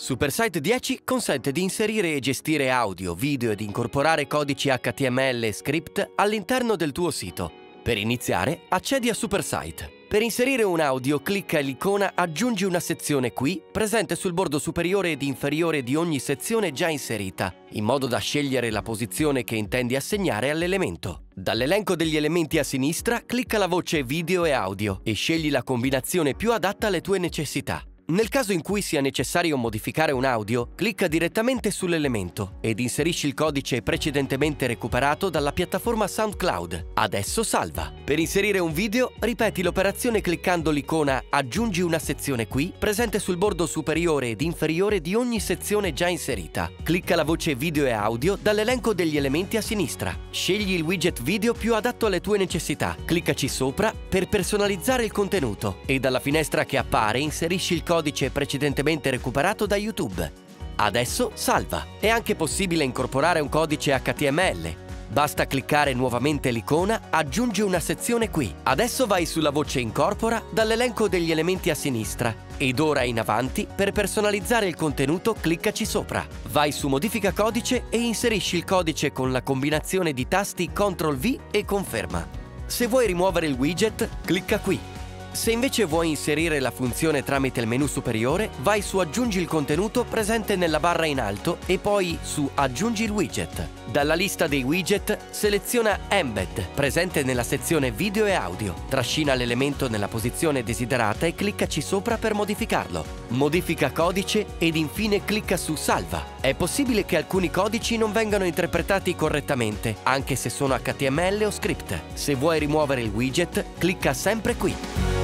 SuperSite 10 consente di inserire e gestire audio, video ed incorporare codici HTML e script all'interno del tuo sito. Per iniziare, accedi a SuperSite. Per inserire un audio, clicca l'icona Aggiungi una sezione qui, presente sul bordo superiore ed inferiore di ogni sezione già inserita, in modo da scegliere la posizione che intendi assegnare all'elemento. Dall'elenco degli elementi a sinistra, clicca la voce Video e Audio e scegli la combinazione più adatta alle tue necessità. Nel caso in cui sia necessario modificare un audio, clicca direttamente sull'elemento ed inserisci il codice precedentemente recuperato dalla piattaforma SoundCloud. Adesso salva. Per inserire un video, ripeti l'operazione cliccando l'icona Aggiungi una sezione qui, presente sul bordo superiore ed inferiore di ogni sezione già inserita. Clicca la voce Video e Audio dall'elenco degli elementi a sinistra. Scegli il widget video più adatto alle tue necessità. Cliccaci sopra per personalizzare il contenuto e dalla finestra che appare inserisci il codice precedentemente recuperato da YouTube. Adesso salva. È anche possibile incorporare un codice HTML. Basta cliccare nuovamente l'icona Aggiungi una sezione qui. Adesso vai sulla voce Incorpora dall'elenco degli elementi a sinistra ed ora in avanti per personalizzare il contenuto cliccaci sopra. Vai su Modifica codice e inserisci il codice con la combinazione di tasti CTRL-V e conferma. Se vuoi rimuovere il widget, clicca qui. Se invece vuoi inserire la funzione tramite il menu superiore, vai su Aggiungi il contenuto presente nella barra in alto e poi su Aggiungi il widget. Dalla lista dei widget seleziona Embed, presente nella sezione Video e Audio. Trascina l'elemento nella posizione desiderata e cliccaci sopra per modificarlo. Modifica codice ed infine clicca su Salva. È possibile che alcuni codici non vengano interpretati correttamente, anche se sono HTML o script. Se vuoi rimuovere il widget, clicca sempre qui.